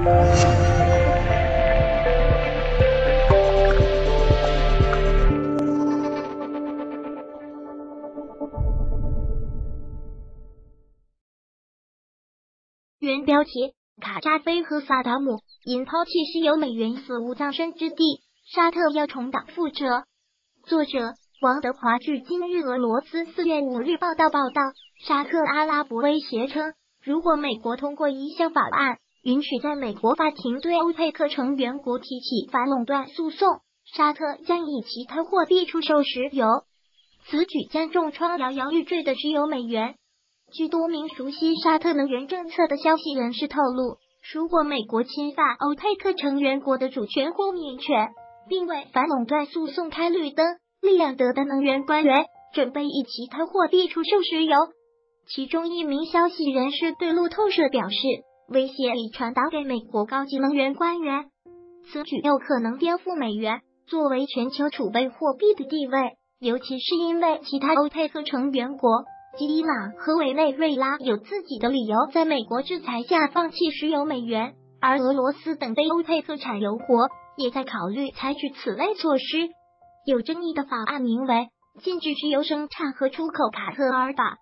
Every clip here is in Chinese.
原标题：卡扎菲和萨达姆因抛弃石油美元死无葬身之地，沙特要重蹈覆辙。作者：王德华。据今日俄罗斯4月5日报道，沙特阿拉伯威胁称，如果美国通过一项法案，允许在美国法庭对欧佩克成员国提起反垄断诉讼，沙特将以其他货币出售石油。此举将重创摇摇欲坠的石油美元。据多名熟悉沙特能源政策的消息人士透露，如果美国侵犯欧佩克成员国的主权或免权，并为反垄断诉讼开绿灯，利雅得的能源官员准备以其他货币出售石油。其中一名消息人士对路透社表示，威胁已传达给美国高级能源官员，此举有可能颠覆美元作为全球储备货币的地位，尤其是因为其他欧佩克成员国及伊朗和委内瑞拉有自己的理由在美国制裁下放弃石油美元，而俄罗斯等非欧佩克产油国也在考虑采取此类措施。有争议的法案名为《禁止石油生产和出口卡特尔法》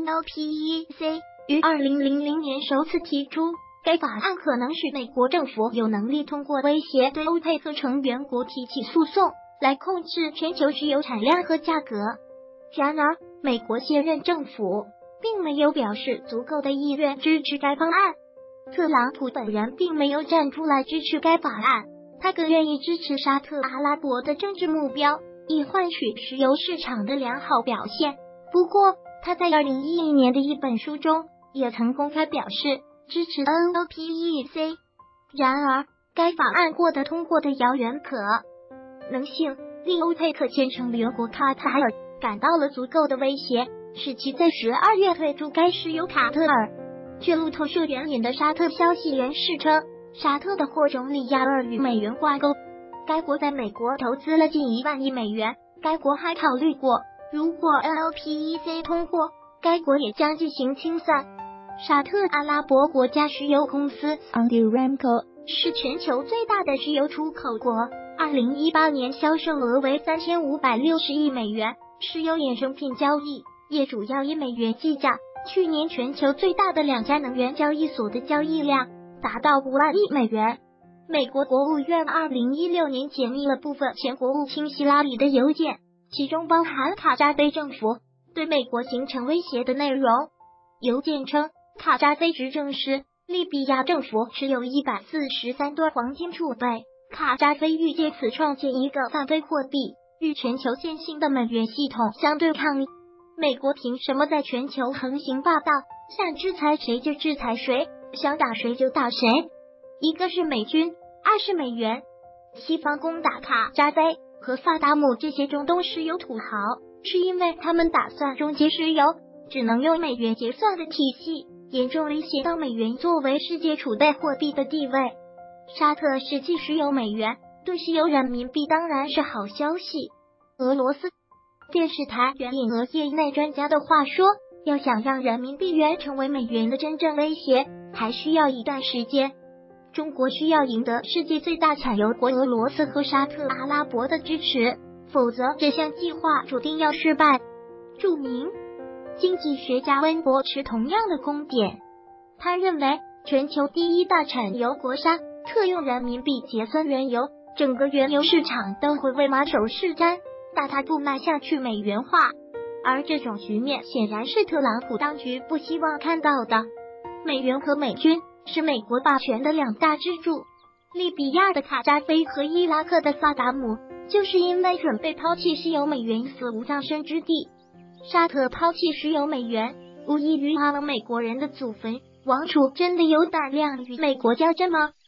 （NOPEC）， 于2000年首次提出。该法案可能使美国政府有能力通过威胁对欧佩克成员国提起诉讼，来控制全球石油产量和价格。然而，美国现任政府并没有表示足够的意愿支持该方案。特朗普本人并没有站出来支持该法案，他更愿意支持沙特阿拉伯的政治目标，以换取石油市场的良好表现。不过，他在2011年的一本书中也曾公开表示支持 NOPEC。然而，该法案获得通过的遥远可能性令欧佩克前成员国卡塔尔感到了足够的威胁，使其在12月退出该石油。卡特尔。据路透社援引的沙特消息人士称，沙特的货种里亚尔与美元挂钩，该国在美国投资了近1万亿美元。该国还考虑过，如果 NOPEC 通过，该国也将进行清算。沙特阿拉伯国家石油公司 Saudi Aramco 是全球最大的石油出口国，2018年销售额为3560亿美元，石油衍生品交易也主要以美元计价。去年全球最大的2家能源交易所的交易量达到5万亿美元。美国国务院2016年解密了部分前国务卿希拉里的邮件，其中包含卡扎菲政府对美国形成威胁的内容。邮件称，卡扎菲执政时，利比亚政府持有143吨黄金储备，卡扎菲欲借此创建一个反对货币，与全球现行的美元系统相对抗。美国凭什么在全球横行霸道，想制裁谁就制裁谁，想打谁就打谁？一个是美军，二是美元。西方攻打卡扎菲和萨达姆这些中东石油土豪，是因为他们打算终结石油只能用美元结算的体系，严重威胁到美元作为世界储备货币的地位。沙特失去石油美元，对石油人民币当然是好消息。俄罗斯电视台援引俄业内专家的话说，要想让人民币元成为美元的真正威胁，还需要一段时间。中国需要赢得世界最大产油国俄罗斯和沙特阿拉伯的支持，否则这项计划注定要失败。著名经济学家温伯持同样的观点，他认为全球第一大产油国沙特用人民币结算原油，整个原油市场都会为马首是瞻，大踏步迈向去美元化，而这种局面显然是特朗普当局不希望看到的。美元和美军是美国霸权的2大支柱，利比亚的卡扎菲和伊拉克的萨达姆就是因为准备抛弃石油美元死无葬身之地。沙特抛弃石油美元，无异于挖了美国人的祖坟。王储真的有胆量与美国较真吗？